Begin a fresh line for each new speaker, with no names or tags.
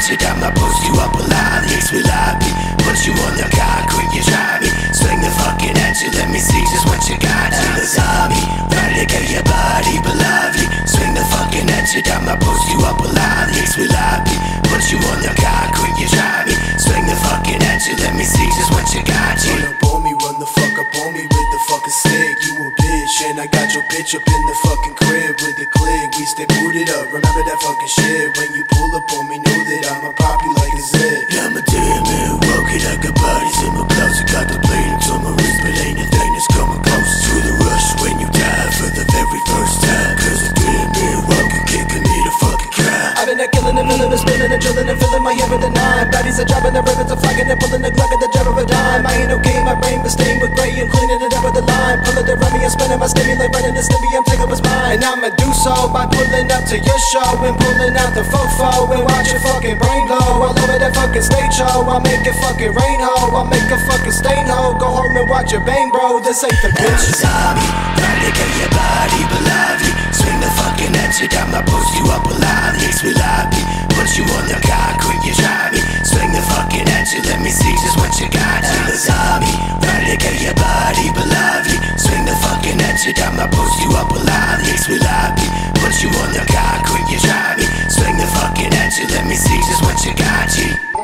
hatchet, I'ma post you up alive. Yes, will I be? Put you on the concrete, you try me. Swing the fucking hatchet, let me see just what you got. I'm a zombie, ready to get your body beloved. Swing the fucking hatchet, I'ma post you up alive. Yes, will I be? Put you on the concrete, you try me. Swing the fucking hatchet, let me see just what you got.
Run up on me, run the fuck up on me with the fucking stick. You a bitch, and I got your bitch up in the fucking crib with the click. We stay booted up, remember that fucking shit. When you pull up on me, know that I'ma pop you like a zip.
Yeah, I'm a damn man, walking, I got bodies in my closet. Got the blade up to my wrist, but ain't a thing that's coming close to the rush when you die for the very first time. Cause a damn man walking, kicking me the fucking crowd.
I've been killing and milling and spilling and drilling and filling my head with a nine. Bodies are dropping, the ribbons are flagging and pulling the Glock at the jar of a dime. I ain't okay, my brain was stained with gray and cleaning it up with a line. Pulling the rummy and spinning my stimulate, running the stimmy, I'm taking what's mine. And I'ma do so by pulling up to your show and pulling out the fofo and watch your fucking brain blow all over that fucking stage show. I'll make it fucking rain ho, I'll make a fucking stain ho. Go home and watch your bang bro, this ain't the bitch.
I'm a zombie, trying to get your body beloved. Swing the fucking hatchet, I'ma post you up alive. Yes, will I be? Put you on the concrete, you try me. Swing the fucking hatchet, let me see just what you got. I'm a zombie, trying to get your body beloved. Swing the fucking hatchet, I'ma post you up alive. Yes, will I be? Put you on the concrete, you try me. Swing the fucking hatchet, let me see just what you got, G.